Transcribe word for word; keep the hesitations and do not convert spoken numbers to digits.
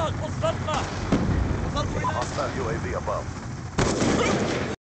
قصتنا. وصلت إلى Hostile U A V above.